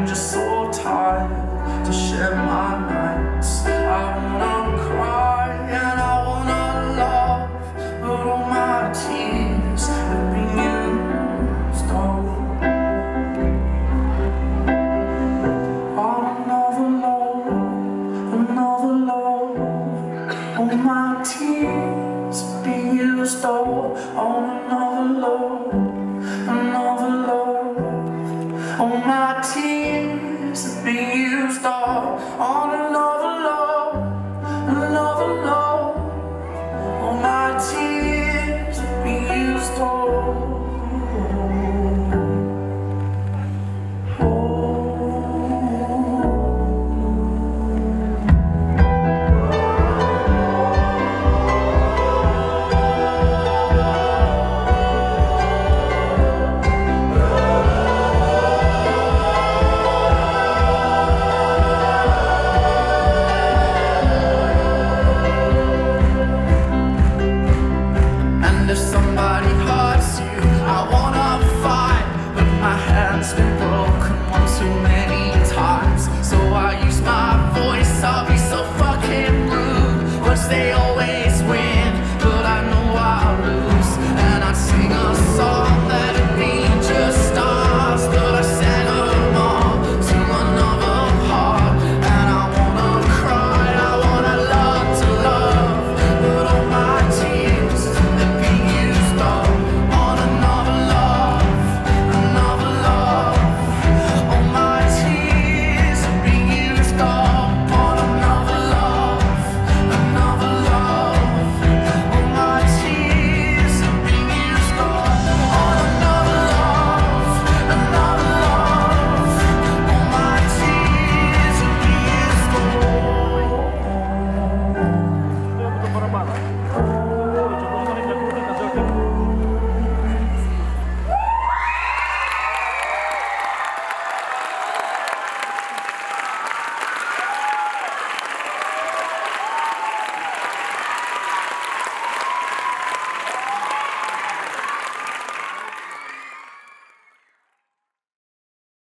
I'm just so tired to share my nights. I wanna cry and I wanna love, but all my tears have been used all on another love, another love. All my tears have been used all on another love, another love. All my tears have been used all on another